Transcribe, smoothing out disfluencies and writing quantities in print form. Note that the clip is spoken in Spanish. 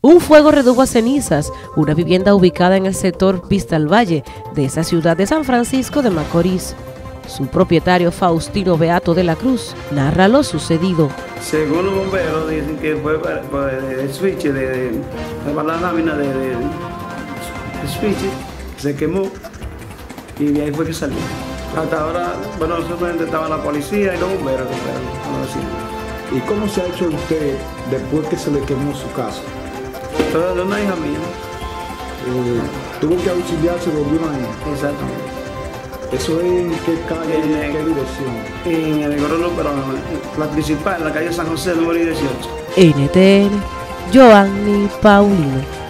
Un fuego redujo a cenizas una vivienda ubicada en el sector Vista al Valle de esa ciudad de San Francisco de Macorís. Su propietario, Faustino Beato de la Cruz, narra lo sucedido. Según los bomberos, dicen que fue por el switch de la lámina de switch, se quemó y de ahí fue que salió. Hasta ahora, bueno, solamente estaba la policía y los bomberos, ¿Y cómo se ha hecho usted después que se le quemó su casa? Todo de una hija mía. Tuvo que auxiliarse de una hija. Exactamente. ¿Eso es en qué calle y en qué dirección? En el Gorolo, pero la principal, en la calle San José, número 18. NTN, Joanny Paulino.